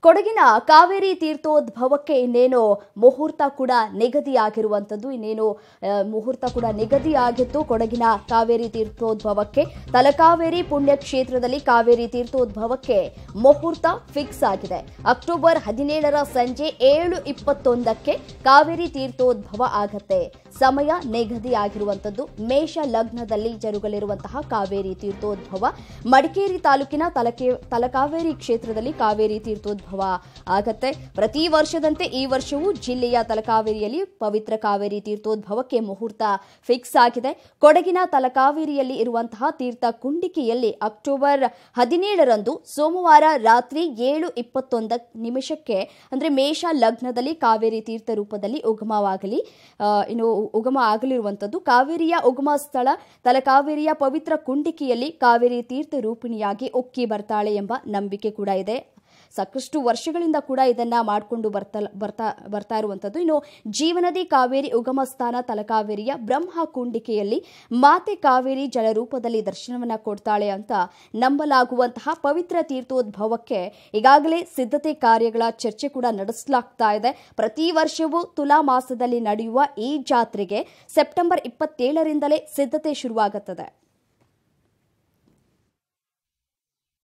ಕೊಡಗಿನ ಕಾವೇರಿ ತೀರ್ಥೋದ್ಭವಕ್ಕೆ ಇನ್ನೇನು ಮುಹೂರ್ತ ಕೂಡ ನಿಗದಿಯಾಗಿರುವಂತದ್ದು ನಿಗದಿಯಾಗಿತ್ತು. ಕೊಡಗಿನ ಕಾವೇರಿ ತೀರ್ಥೋದ್ಭವಕ್ಕೆ ತಲಕಾವೇರಿ ಪುಣ್ಯಕ್ಷೇತ್ರದಲ್ಲಿ ಕಾವೇರಿ ತೀರ್ಥೋದ್ಭವಕ್ಕೆ ಮುಹೂರ್ತ ಫಿಕ್ಸ್ ಆಗಿದೆ. ಅಕ್ಟೋಬರ್ 17ರ ಸಂಜೆ 7:21ಕ್ಕೆ ಕಾವೇರಿ ತೀರ್ಥೋದ್ಭವ ಆಗತ್ತೆ. ಸಮಯ ನಿಗದಿಯಾಗಿರುವಂತದ್ದು ಮೇಷ ಲಗ್ನದಲ್ಲಿ ಜರುಗಲಿರುವಂತಹ ಕಾವೇರಿ ತೀರ್ಥೋದ್ಭವ ಮಡಿಕೇರಿ ತಾಲೂಕಿನ ತಲಕಾವೇರಿ ಕ್ಷೇತ್ರದಲ್ಲಿ ಕಾವೇರಿ ತೀರ್ಥೋದ್ಭವ ಆಗತ್ತೆ. ಪ್ರತಿ ವರ್ಷದಂತೆ ಈ ವರ್ಷವೂ ಜಿಲ್ಲೆಯ ತಲಕಾವೇರಿಯಲ್ಲಿ ಪವಿತ್ರ ಕಾವೇರಿ ತೀರ್ಥೋದ್ಭವಕ್ಕೆ ಮುಹೂರ್ತ ಫಿಕ್ಸ್ ಆಗಿದೆ. ಕೊಡಗಿನ ತಲಕಾವೇರಿಯಲ್ಲಿ ಇರುವಂತಹ ತೀರ್ಥ ಕುಂಡಿಕೆಯಲ್ಲಿ ಅಕ್ಟೋಬರ್ 17ರಂದು ಸೋಮವಾರ ರಾತ್ರಿ 7:21 ಅಂದ್ರೆ ಮೇಷ ಲಗ್ನದಲ್ಲಿ ಕಾವೇರಿ ತೀರ್ಥ ರೂಪದಲ್ಲಿ ಉಗಮ ಆಗಲಿರುವಂತದ್ದು. ಕಾವೇರಿಯ ಉಗಮ ಸ್ಥಳ ತಲಕಾವೇರಿಯ ಪವಿತ್ರ ಕುಂಡಿಕೆಯಲ್ಲಿ ಕಾವೇರಿ ತೀರ್ಥ ರೂಪಿಣಿಯಾಗಿ ಉಕ್ಕಿ ಬರ್ತಾಳೆ ಎಂಬ ನಂಬಿಕೆ ಕೂಡ ಇದೆ. ಸಾಕಷ್ಟು ವರ್ಷಗಳಿಂದ ಕೂಡ ಇದನ್ನ ಮಾಡಿಕೊಂಡು ಬರ್ತಾ ಇರುವಂತದ್ದು. ಇನ್ನು ಜೀವನದಿ ಕಾವೇರಿ ಉಗಮ ಸ್ಥಾನ ತಲಕಾವೇರಿಯ ಬ್ರಹ್ಮ ಕುಂಡಿಕೆಯಲ್ಲಿ ಮಾತೆ ಕಾವೇರಿ ಜಲರೂಪದಲ್ಲಿ ದರ್ಶನವನ್ನ ಕೊಡ್ತಾಳೆ ಅಂತ ನಂಬಲಾಗುವಂತಹ ಪವಿತ್ರ ತೀರ್ಥೋದ್ಭವಕ್ಕೆ ಈಗಾಗಲೇ ಸಿದ್ಧತೆ ಕಾರ್ಯಗಳ ಚರ್ಚೆ ಕೂಡ ನಡೆಸಲಾಗ್ತಾ ಇದೆ. ಪ್ರತಿ ವರ್ಷವೂ ತುಲಾ ಮಾಸದಲ್ಲಿ ನಡೆಯುವ ಈ ಜಾತ್ರೆಗೆ ಸೆಪ್ಟೆಂಬರ್ 27ರಿಂದಲೇ ಸಿದ್ಧತೆ ಶುರುವಾಗುತ್ತದೆ.